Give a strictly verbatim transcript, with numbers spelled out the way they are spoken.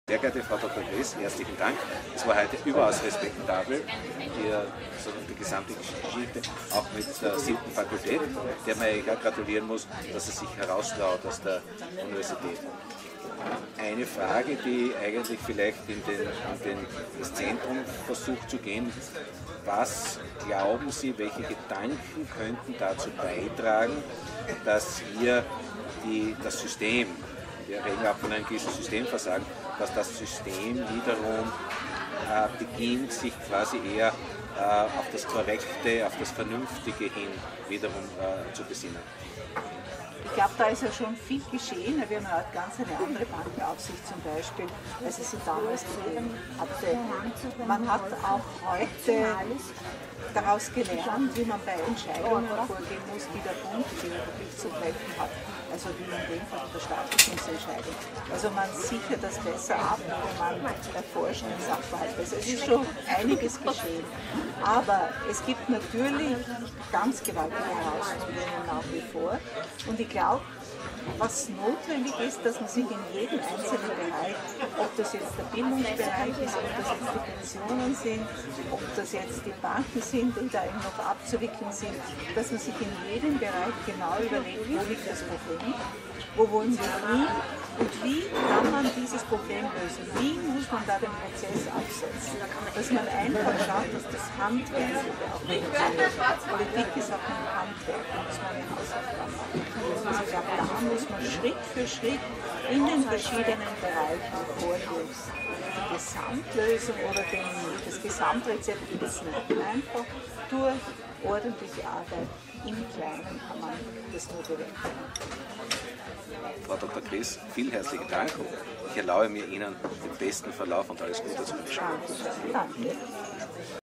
Sehr geehrte Frau Doktor Gress, herzlichen Dank. Es war heute überaus respektabel, die, so die gesamte Geschichte, auch mit der siebten Fakultät, der man ja gratulieren muss, dass er sich heraustraut aus der Universität. Eine Frage, die eigentlich vielleicht in, den, in den, das Zentrum versucht zu gehen: Was glauben Sie, welche Gedanken könnten dazu beitragen, dass hier die, das System, wir reden auch von einem gewissen Systemversagen, dass das System wiederum äh, beginnt, sich quasi eher äh, auf das Korrekte, auf das Vernünftige hin wiederum äh, zu besinnen? Ich glaube, da ist ja schon viel geschehen. Wir haben heute ganz eine andere Bankenaufsicht zum Beispiel, als es sie damals gegeben hatte. Man hat auch heute daraus gelernt, wie man bei Entscheidungen vorgehen muss, die der Bund, die Republik zu treffen hat. Also wie in dem Fall der Staatsentscheidung. Also man sichert das besser ab, wenn man erforscht den Sachverhalt besser. Es ist schon einiges geschehen. Aber es gibt natürlich ganz gewaltige Herausforderungen nach wie vor. Und ich glaube, was notwendig ist, dass man sich in jedem einzelnen Bereich, ob das jetzt der Bildungsbereich ist, ob das jetzt die Pensionen sind, ob das jetzt die Banken sind, die da eben noch abzuwickeln sind, dass man sich in jedem Bereich genau überlegt, wo liegt das Problem, wo wollen wir hin und wie kann man dieses Problem lösen, wie muss man da den Prozess absetzen, dass man einfach schaut, dass das Handwerk auch funktioniert. Politik ist auch ein Handwerk, da muss man eine Hausaufgabe machen. Also ich glaube, da muss man Schritt für Schritt in den verschiedenen Bereichen vorgehen. Die Gesamtlösung oder den, das Gesamtrezept gibt es nicht einfach. Durch ordentliche Arbeit im Kleinen kann man das nur bewältigen. Frau Doktor Gress, vielen herzlichen Dank und ich erlaube mir Ihnen den besten Verlauf und alles Gute zu wünschen. Danke. Danke.